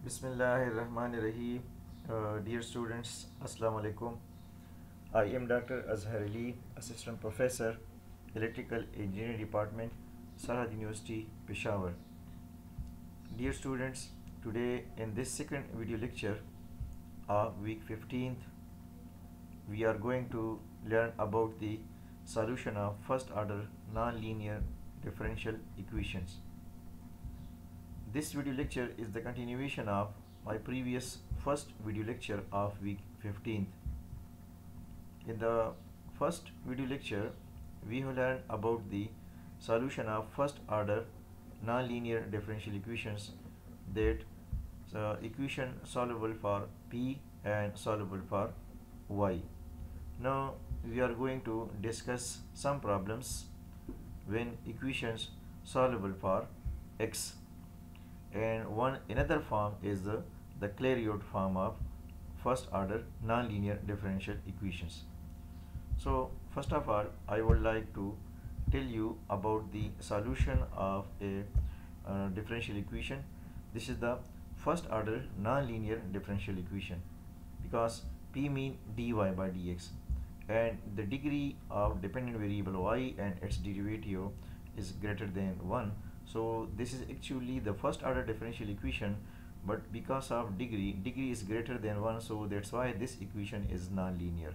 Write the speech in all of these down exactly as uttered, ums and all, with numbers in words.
Bismillahirrahmanirrahim. Uh, dear students, Assalamu alaikum. I am Doctor Azhar Ali, Assistant Professor, Electrical Engineering Department, Sarhad University, Peshawar. Dear students, today in this second video lecture of week fifteenth, we are going to learn about the solution of first order nonlinear differential equations. This video lecture is the continuation of my previous first video lecture of week fifteenth. In the first video lecture, we have learned about the solution of first order nonlinear differential equations, that uh, equation solvable for P and solvable for Y. Now we are going to discuss some problems when equations solvable for X, and one another form is the, the Clairaut form of first order nonlinear differential equations. So first of all, I would like to tell you about the solution of a uh, differential equation. This is the first order nonlinear differential equation because P mean dy by dx, and the degree of dependent variable y and its derivative is greater than one. So this is actually the first order differential equation, but because of degree degree is greater than one, so that's why this equation is nonlinear.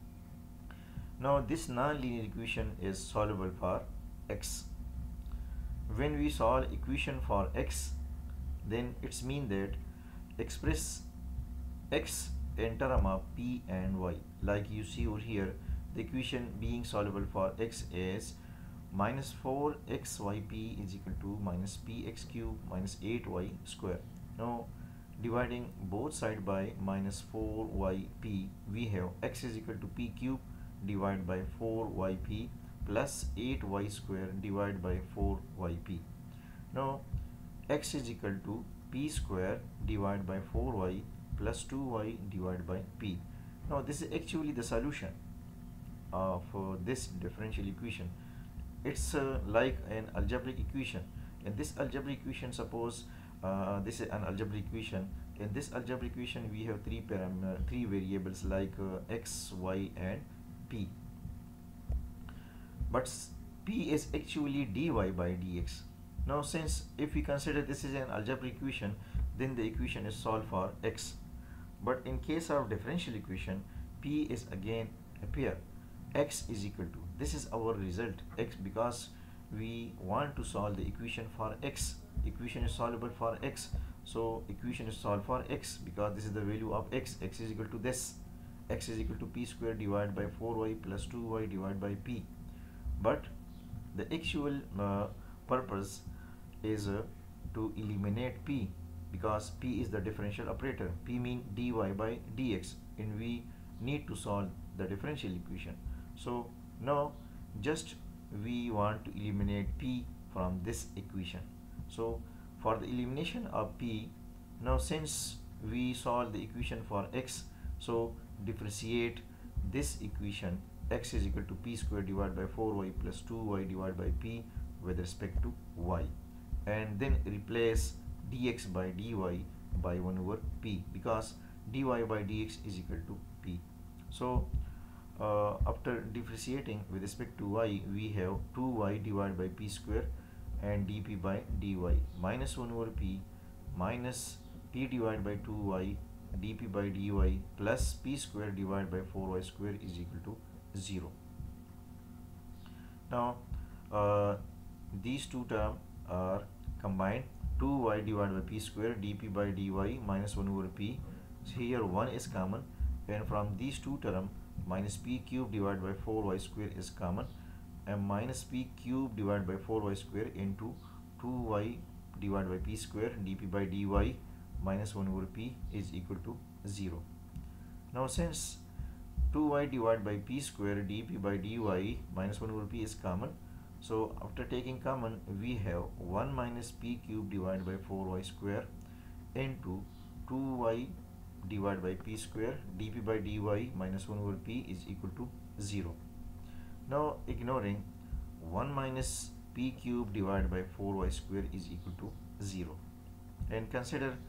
Now this nonlinear equation is solvable for x. When we solve equation for x, then it's mean that express x in term of p and y. Like you see over here, the equation being solvable for x is minus four x y p is equal to minus px cube minus eight y square. Now dividing both sides by minus four y p, we have x is equal to p cube divided by four y p plus eight y square divided by four y p. Now x is equal to p square divided by four y plus two y divided by p. Now this is actually the solution of uh, this differential equation. It's uh, like an algebraic equation. In this algebraic equation, suppose uh, this is an algebraic equation. In this algebraic equation, we have three param uh, three variables like uh, x, y, and p. But p is actually dy by dx. Now, since if we consider this is an algebraic equation, then the equation is solved for x. But in case of differential equation, p is again a pair. X is equal to, this is our result, x, because we want to solve the equation for x. Equation is solvable for x, so equation is solved for x because this is the value of x. X is equal to this, x is equal to p square divided by four y plus two y divided by p. But the actual uh, purpose is uh, to eliminate p, because p is the differential operator. P mean dy by dx, and we need to solve the differential equation. So now just we want to eliminate p from this equation. So for the elimination of p, now since we solve the equation for x, so differentiate this equation, x is equal to p square divided by four y plus two y divided by p with respect to y, and then replace dx by dy by one over p, because dy by dx is equal to p. So uh, after differentiating with respect to y, we have two y divided by p square and dp by dy minus one over p minus p divided by two y dp by dy plus p square divided by four y square is equal to zero. Now uh, these two terms are combined. two y divided by p square dp by dy minus one over p. So here one is common, and from these two terms minus p cube divided by four y square is common, and minus p cube divided by four y square into two y divided by p square dp by dy minus one over p is equal to zero. Now since two y divided by p square dp by dy minus one over p is common, so after taking common, we have one minus p cube divided by four y square into two y divided by p square dp by dy minus one over p is equal to zero. Now ignoring one minus p cube divided by four y square is equal to zero, and consider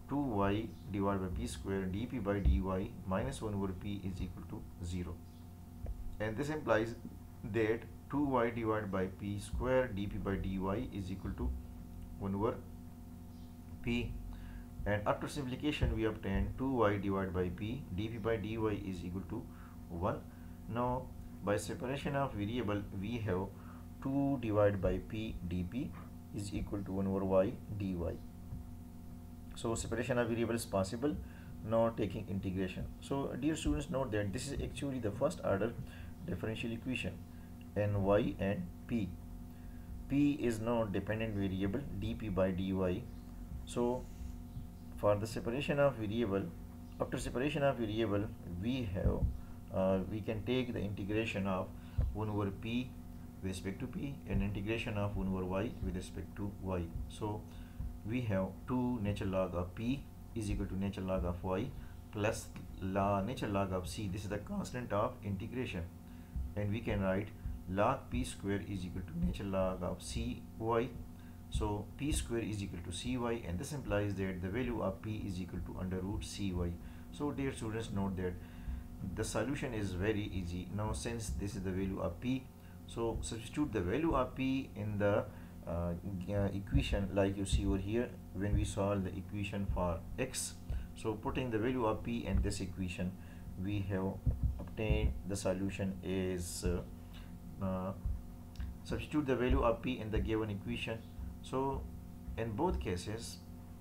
two y divided by p square dp by dy minus one over p is equal to zero. And this implies that two y divided by p square dp by dy is equal to one over p. And after simplification we obtain two y divided by p dp by dy is equal to one. Now by separation of variable we have two divided by p dp is equal to one over y dy. So separation of variable is possible, now taking integration. So dear students, note that this is actually the first order differential equation, and y and p. P is now dependent variable dp by dy. So for the separation of variable, after separation of variable we have uh, we can take the integration of one over p with respect to p and integration of one over y with respect to y. So we have two natural log of p is equal to natural log of y plus la natural log of c. This is the constant of integration, and we can write log p square is equal to natural log of cy. So p square is equal to cy, and this implies that the value of p is equal to under root cy. So dear students, note that the solution is very easy. Now since this is the value of p, so substitute the value of p in the uh, uh, equation like you see over here when we solve the equation for x. So putting the value of p in this equation, we have obtained the solution is uh, uh, substitute the value of p in the given equation. So in both cases,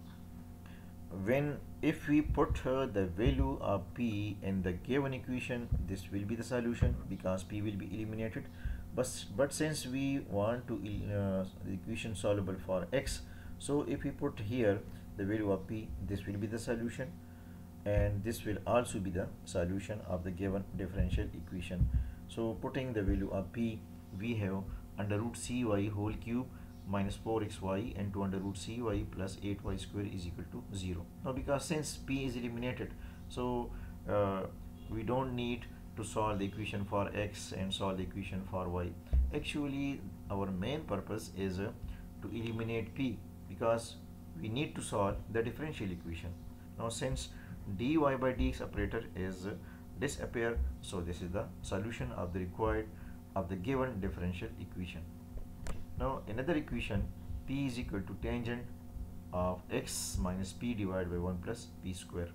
when if we put uh, the value of p in the given equation, this will be the solution because p will be eliminated. But, but since we want to uh, the equation solvable for x, so if we put here the value of p, this will be the solution, and this will also be the solution of the given differential equation. So putting the value of p, we have under root cy whole cube minus four x y and two under root cy plus eight y square is equal to zero. Now because since p is eliminated, so uh, we don't need to solve the equation for x and solve the equation for y. Actually our main purpose is uh, to eliminate p because we need to solve the differential equation. Now since dy by dx operator is uh, disappear, so this is the solution of the required of the given differential equation. Now another equation, p is equal to tangent of x minus p divided by one plus p square.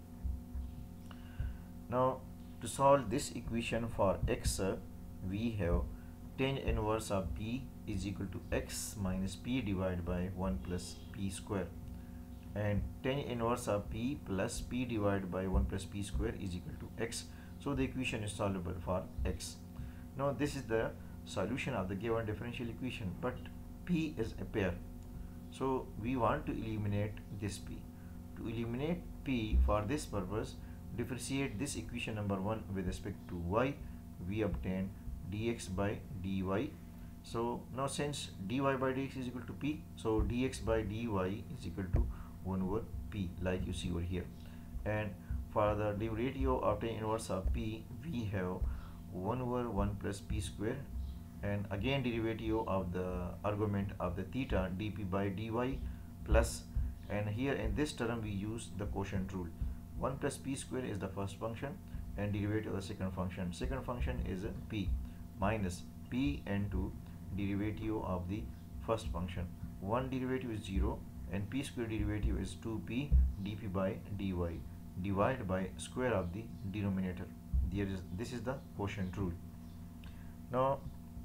Now to solve this equation for x, uh, we have tan inverse of p is equal to x minus p divided by one plus p square, and tan inverse of p plus p divided by one plus p square is equal to x. So the equation is solvable for x. Now this is the solution of the given differential equation, but p is a pair, so we want to eliminate this p. To eliminate p, for this purpose, differentiate this equation number one with respect to y, we obtain dx by dy. So now since dy by dx is equal to p, so dx by dy is equal to one over p like you see over here. And for the derivative of tan inverse of p, we have one over one plus p square, and again derivative of the argument of the theta dp by dy plus, and here in this term we use the quotient rule. one plus p square is the first function and derivative of the second function. Second function is p minus p into derivative of the first function. One derivative is zero and p square derivative is two p dp by dy divided by square of the denominator. There is this is the quotient rule. Now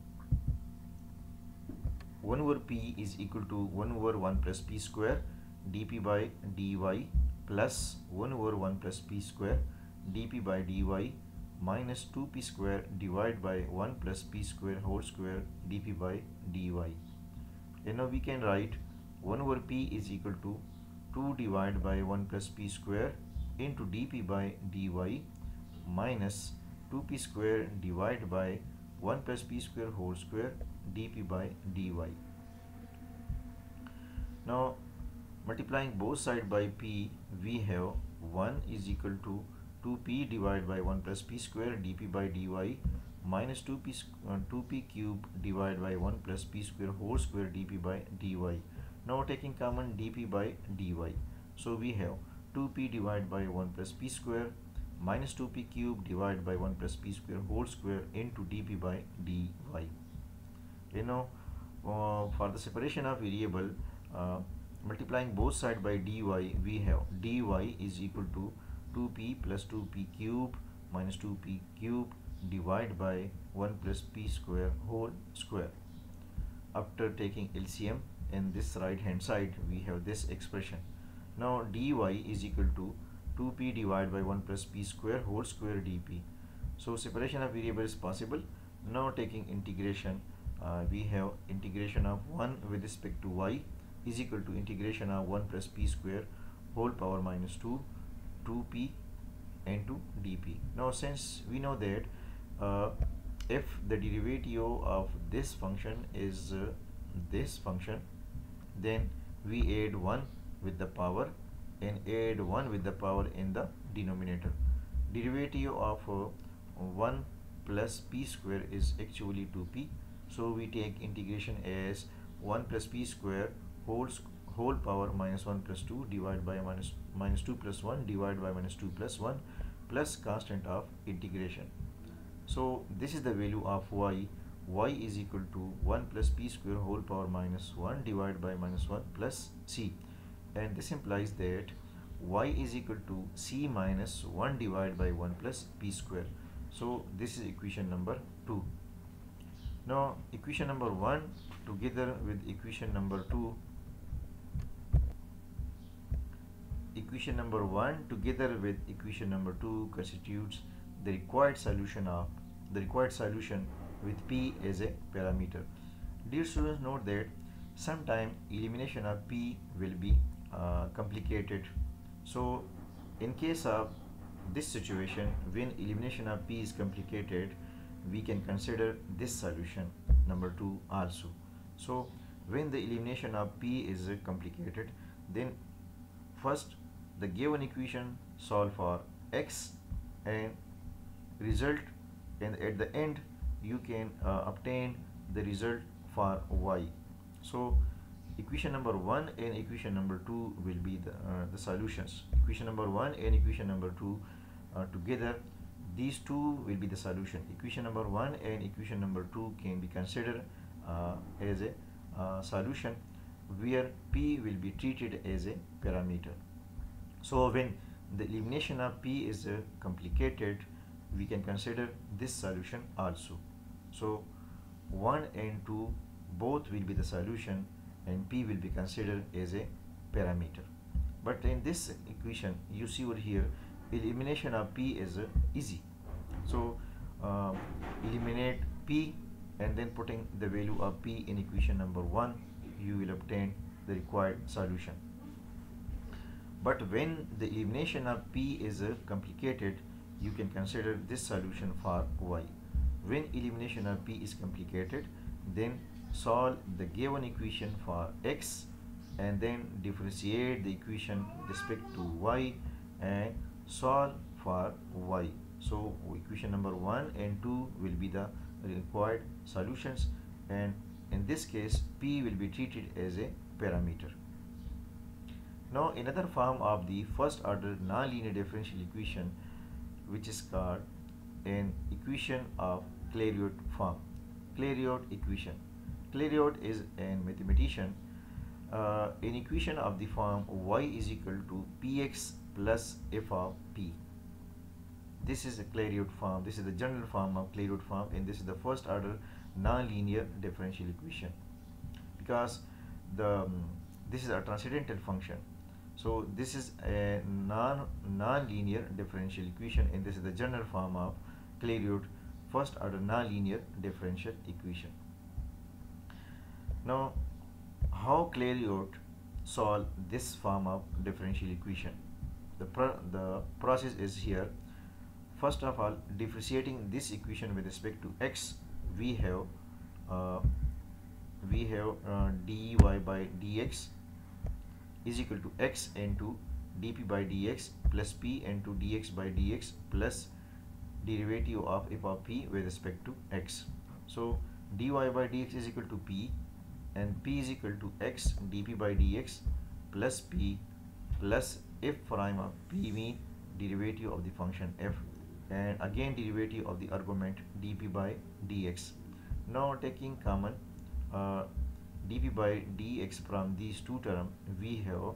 one over p is equal to one over one plus p square dp by dy plus one over one plus p square dp by dy minus two p square divided by one plus p square whole square dp by dy. And now we can write one over p is equal to two divided by one plus p square into dp by dy minus two p square divided by one plus p square whole square dp by dy. Now multiplying both sides by p, we have one is equal to two p divided by one plus p square dp by dy minus two p, uh, two p cube divided by one plus p square whole square dp by dy. Now taking common dp by dy, so we have two p divided by one plus p square minus two p cube divided by one plus p square whole square into dp by dy. You know, uh, for the separation of variable, uh, multiplying both sides by dy, we have dy is equal to two p plus two p cube minus two p cube divided by one plus p square whole square. After taking L C M in this right hand side, we have this expression. Now dy is equal to two p divided by one plus p square whole square dp. So separation of variable is possible. Now taking integration, uh, we have integration of one with respect to y is equal to integration of one plus p square whole power minus two, two p into dp. Now since we know that uh, if the derivative of this function is uh, this function, then we add one with the power and add one with the power in the denominator. Derivative of uh, one plus p square is actually two p, so we take integration as one plus p square whole whole power minus one plus two divided by minus minus two plus one divided by minus two plus one plus constant of integration. So this is the value of y. Y is equal to one plus p square whole power minus one divided by minus one plus c, and this implies that y is equal to c minus one divided by one plus p square. So this is equation number two. Now equation number one together with equation number two equation number one together with equation number two constitutes the required solution of the required solution with p as a parameter. Dear students, note that sometime elimination of p will be uh, complicated. So in case of this situation, when elimination of p is complicated, we can consider this solution number two also. So when the elimination of p is uh, complicated, then first the given equation solve for x and result, and at the end you can uh, obtain the result for y. So equation number one and equation number two will be the, uh, the solutions. Equation number one and equation number two uh, together, these two will be the solution. Equation number one and equation number two can be considered uh, as a uh, solution where p will be treated as a parameter. So when the elimination of p is uh, complicated, we can consider this solution also. So one and two both will be the solution and p will be considered as a parameter. But in this equation, you see over here, elimination of p is uh, easy. So uh, eliminate p and then putting the value of p in equation number one, you will obtain the required solution. But when the elimination of p is uh, complicated, you can consider this solution for y. When elimination of p is complicated, then solve the given equation for x and then differentiate the equation with respect to y and solve for y. So equation number one and two will be the required solutions, and in this case p will be treated as a parameter. Now another form of the first order nonlinear differential equation, which is called an equation of Clairaut form. Clairaut equation. Clairaut is a mathematician. Uh, an equation of the form y is equal to px plus f of p. This is a Clairaut form. This is the general form of Clairaut form, and this is the first order nonlinear differential equation, because the um, this is a transcendental function. So this is a non non-linear differential equation, and this is the general form of Clairaut first order nonlinear differential equation. Now, how Clairaut solve this form of differential equation? The pro the process is here. First of all, differentiating this equation with respect to x, we have uh, we have uh, dy by dx is equal to x into dp by dx plus p into dx by dx plus derivative of f of p with respect to x. So dy by dx is equal to p, and p is equal to x dp by dx plus p plus f prime of p mean derivative of the function f, and again derivative of the argument dp by dx. Now taking common uh, dp by dx from these two terms, we have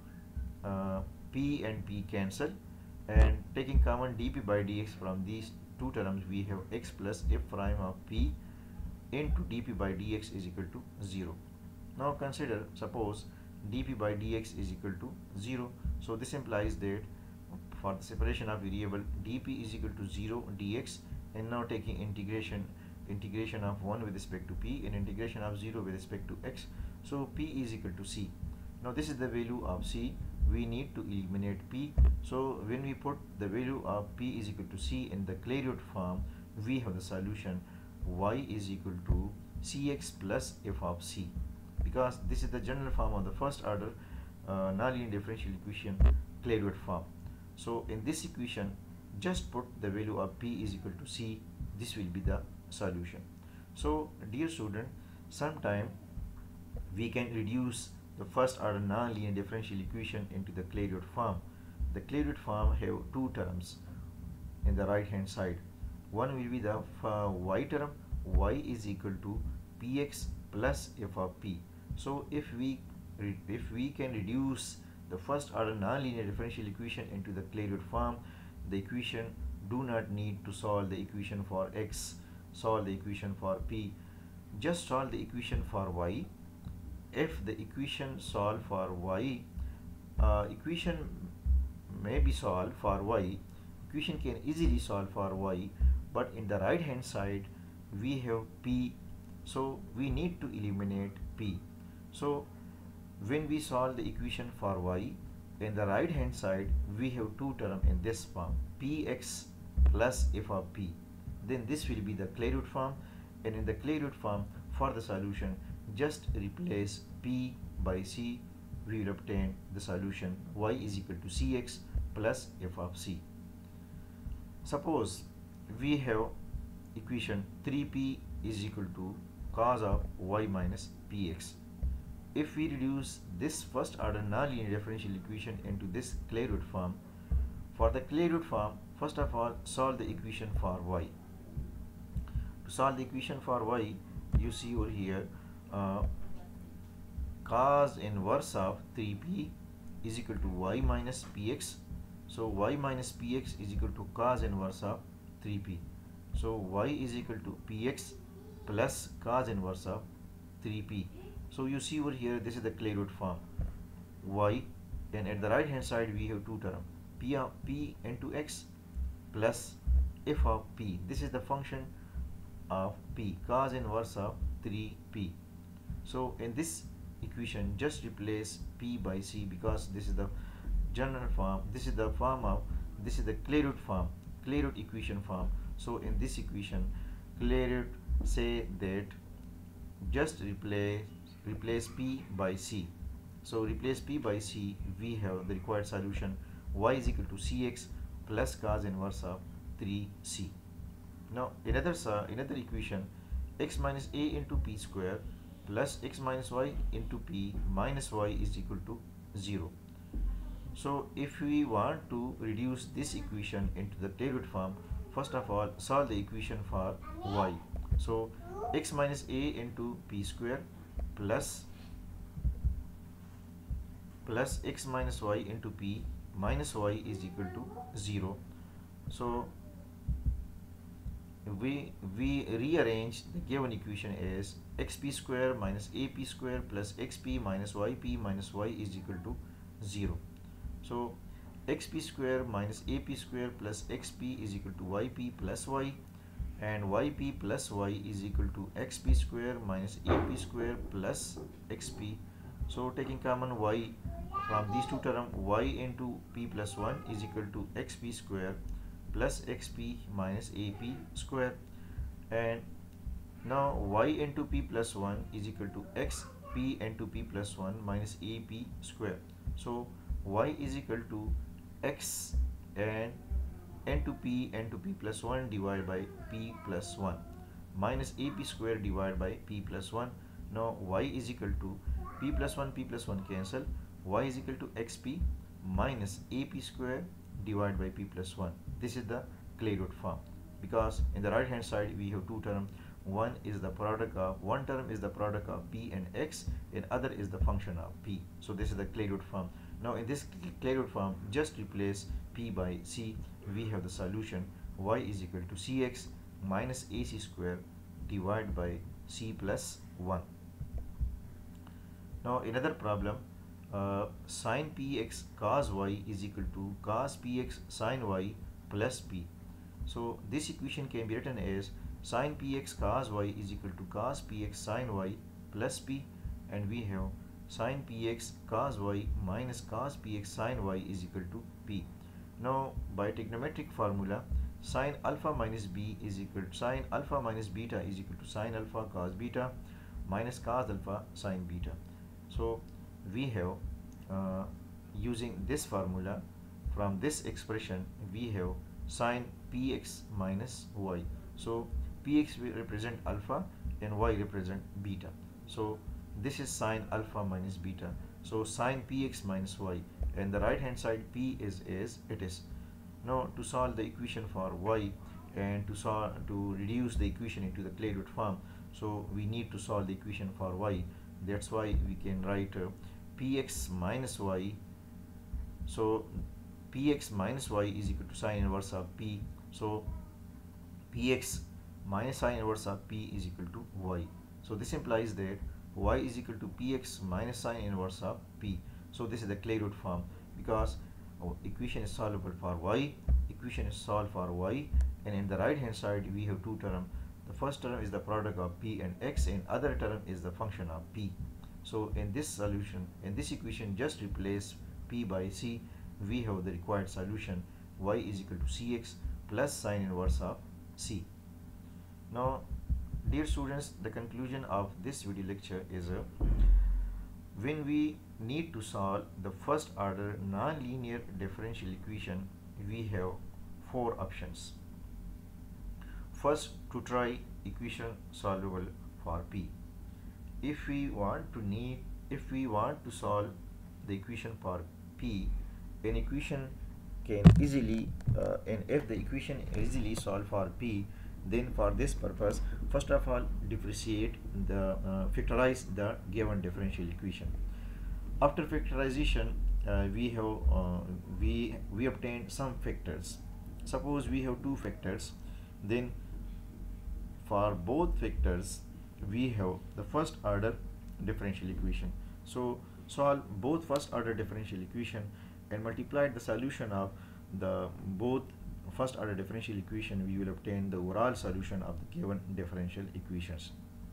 uh, p and p cancel, and taking common dp by dx from these two terms, we have x plus f prime of p into dp by dx is equal to zero. Now consider, suppose dp by dx is equal to zero, so this implies that for the separation of variable dp is equal to zero dx, and now taking integration integration of one with respect to p and integration of zero with respect to x, so p is equal to c. Now this is the value of c, we need to eliminate p, so when we put the value of p is equal to c in the Clairaut form, we have the solution y is equal to cx plus f of c, because this is the general form of the first order uh, nonlinear differential equation Clairaut form. So in this equation, just put the value of p is equal to c, this will be the solution. So dear student, sometime we can reduce the first order nonlinear differential equation into the Clairaut form. The Clairaut form have two terms in the right hand side. One will be the uh, y term, y is equal to px plus f of p. So if we if we can reduce the first order nonlinear differential equation into the Clairaut form, the equation do not need to solve the equation for x, solve the equation for p, just solve the equation for y. If the equation solved for y, uh, equation may be solved for y, equation can easily solve for y, but in the right hand side we have p, so we need to eliminate p. So when we solve the equation for y, in the right hand side we have two terms in this form, px plus f of p, then this will be the Clairaut form, and in the Clairaut form, for the solution, just replace p by c, we will obtain the solution y is equal to cx plus f of c. Suppose we have equation three p is equal to cos of y minus px. If we reduce this first order nonlinear differential equation into this Clairaut form, for the Clairaut form, first of all solve the equation for y. To solve the equation for y, you see over here uh, cos inverse of three p is equal to y minus px. So y minus px is equal to cos inverse of three p. So y is equal to px plus cos inverse of three p. So you see over here, this is the Clairaut form y, and at the right hand side we have two terms, p of p into x plus f of p. This is the function of p, cos inverse of three p. So in this equation, just replace p by c, because this is the general form, this is the form of, this is the Clairaut form, Clairaut equation form. So in this equation, Clairaut say that just replace replace p by c. So replace p by c, we have the required solution y is equal to cx plus cos inverse of three c. Now another uh, another equation, x minus a into p square plus x minus y into p minus y is equal to zero. So if we want to reduce this equation into the Clairaut form, first of all solve the equation for y. So x minus a into p square plus plus x minus y into p minus y is equal to zero. So we we rearrange the given equation as xp square minus ap square plus xp minus yp minus y is equal to zero. So xp square minus ap square plus xp is equal to yp plus y, and yp plus y is equal to xp square minus ap square plus xp. So taking common y from these two terms, y into p plus one is equal to xp square plus xp minus ap square, and now y into p plus one is equal to xp into p plus one minus ap square. So y is equal to x and n to p n to p plus one divided by p plus one minus ap square divided by p plus one. Now y is equal to p plus one, p plus one cancel, y is equal to xp minus ap square divided by p plus one. This is the Clairaut form, because in the right hand side we have two terms. One is the product of one term is the product of p and x, and other is the function of p. So this is the Clairaut form. Now in this Clairaut form, just replace p by c. We have the solution y is equal to cx minus ac square divided by c plus one. Now another problem, uh, sine px cos y is equal to cos px sine y plus p. So this equation can be written as sine px cos y is equal to cos px sine y plus p, and we have sine px cos y minus cos px sine y is equal to p. Now by trigonometric formula, sine alpha minus b is equal to sine alpha minus beta is equal to sine alpha cos beta minus cos alpha sine beta. So we have uh, using this formula, from this expression we have sine px minus y. So px will represent alpha and y represent beta. So this is sine alpha minus beta. So sine px minus y, and the right hand side p is as it is. Now to solve the equation for y and to solve to reduce the equation into the Clairaut form, so we need to solve the equation for y. That's why we can write uh, px minus y. So px minus y is equal to sine inverse of p. So px minus sine inverse of p is equal to y. So this implies that y is equal to px minus sine inverse of p. So this is the Clairaut form, because our equation is solvable for y, equation is solved for y, and in the right hand side we have two terms. The first term is the product of p and x, and other term is the function of p. So in this solution, in this equation, just replace p by c. We have the required solution, y is equal to cx plus sine inverse of c. Now dear students, the conclusion of this video lecture is uh, when we need to solve the first order non-linear differential equation, we have four options. First, to try equation solvable for p. If we want to need if we want to solve the equation for p, an equation can easily uh, and if the equation easily solved for p, then for this purpose, first of all, differentiate the uh, factorize the given differential equation. After factorization, uh, we have uh, we we obtain some factors. Suppose we have two factors, then for both factors we have the first order differential equation. So solve both first order differential equation and multiply the solution of the both first order differential equation, we will obtain the overall solution of the given differential equations.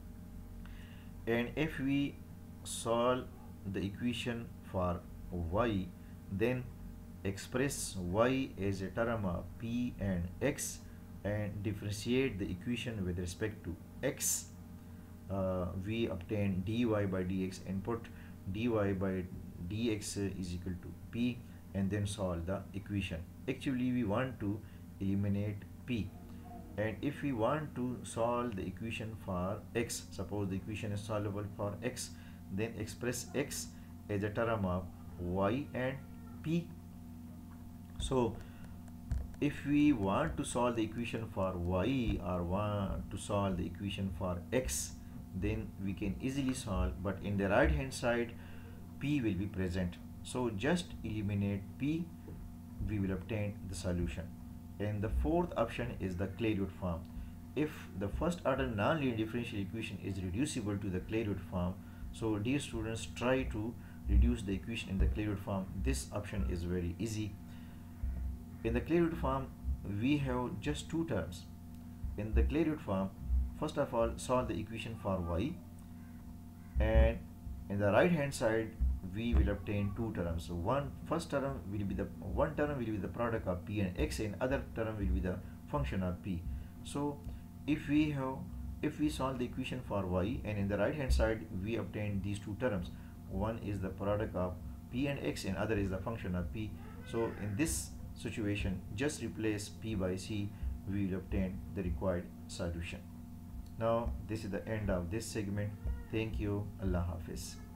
And if we solve the equation for y, then express y as a term of p and x and differentiate the equation with respect to x. Uh, we obtain dy by dx and put dy by dx is equal to p, and then solve the equation. Actually we want to eliminate p, and if we want to solve the equation for x, suppose the equation is solvable for x, then express x as a term of y and p. So if we want to solve the equation for y or want to solve the equation for x, then we can easily solve, but in the right hand side p will be present. So just eliminate p, we will obtain the solution. And the fourth option is the Clairaut form. If the first order non-linear differential equation is reducible to the Clairaut form, so dear students, try to reduce the equation in the Clairaut form. This option is very easy. In the Clairaut form, we have just two terms. In the Clairaut form, first of all, solve the equation for y, and in the right hand side we will obtain two terms. So one first term will be the one term will be the product of p and x, and other term will be the function of p. So if we have if we solve the equation for y, and in the right hand side we obtain these two terms, one is the product of p and x and other is the function of p. So in this situation, just replace p by c, we will obtain the required solution. Now this is the end of this segment. Thank you. Allah Hafiz.